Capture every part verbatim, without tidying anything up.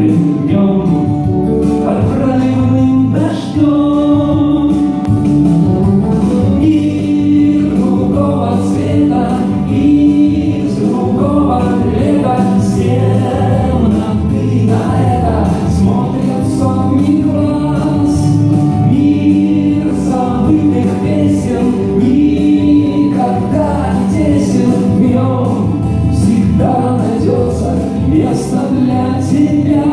теплым днем, под проливным дождем. И другого цвета, и другого лета, стемно ты на это смотрят сотни глаз. Мир забытых песен никогда не тесен, в нем всегда найдется место для тебя.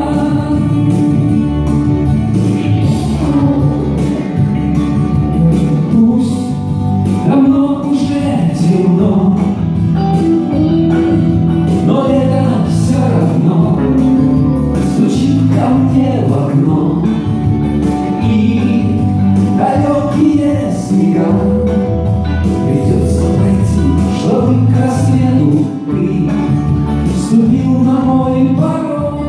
Пусть давно уже темно, но это все равно стучит ко мне в окно. И далекие снега придется пройти, чтобы к рассвету ты ступил на мой порог.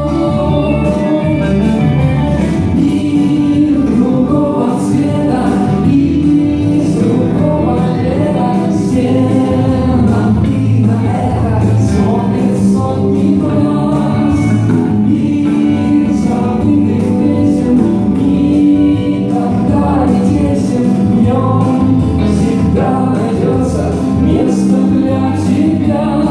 Мир другого цвета и из другого лета, стена ты на это смотрит сотни глаз. Мир забытых песен никогда не тесен, в нем всегда найдется место для тебя.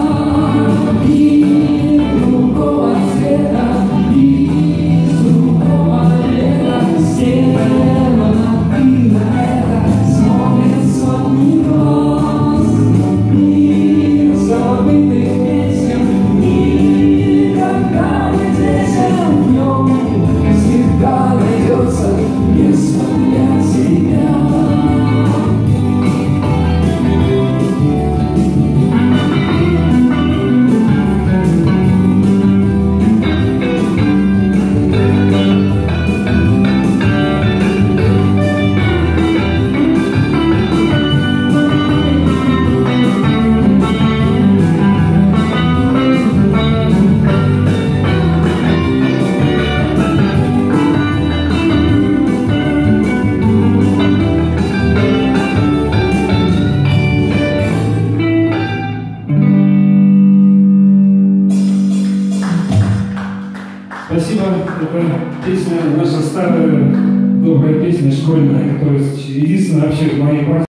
Спасибо. Это песня, наша старая добрая песня школьная, которая единственная вообще в моей